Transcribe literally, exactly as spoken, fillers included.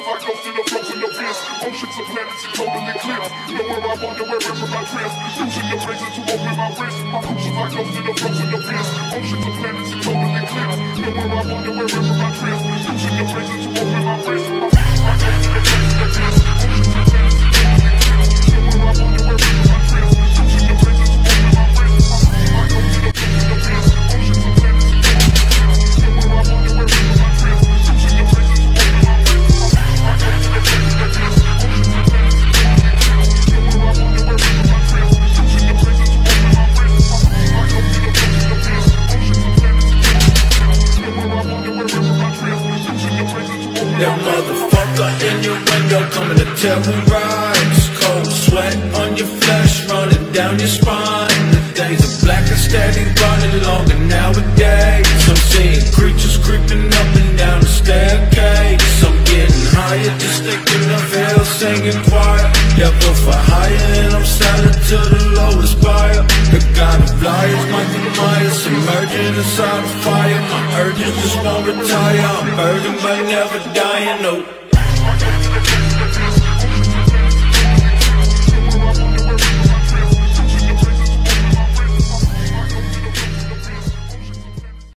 I go to the frozen abyss. Oceans of planets and total eclipse. Nowhere I wander, wherever I drift. Using the razor to open my wrist. My roots if I go to the frozen abyss. Oceans of planets and total eclipse. Nowhere I wander, wherever I drift. Using the razor to open my wrist. My roots if I go to the frozen abyss. Oceans of planets and total eclipse. Nowhere I wander, wherever I drift. Using the razor to open my wrist. My roots if I go to the frozen abyss. Oceans of planets and total eclipse. Nowhere I wander, wherever I drift. Using the razor to open my wrist. My roots if I go to the frozen abyss. Oceans of planets and total eclipse. Nowhere I wander, wherever I drift. Using the razor to open my wrist. My roots if I go to the frozen abyss. Oceans of planets and total eclipse. Nowhere I wander, wherever I drift. Using the razor to open my wrist. That motherfucker in your window coming to terrorize. Cold sweat on your flesh running down your spine. The days are black and steady running longer nowadays. I'm seeing creatures creeping up and down the staircase. I'm getting higher just thinking of hell singing choir. Devil for higher and I'm silent to the lowest buyer. The god of liars, Michael Myers, emerging inside of fire. My urges just won't retire. I'm burdened but never dying, no.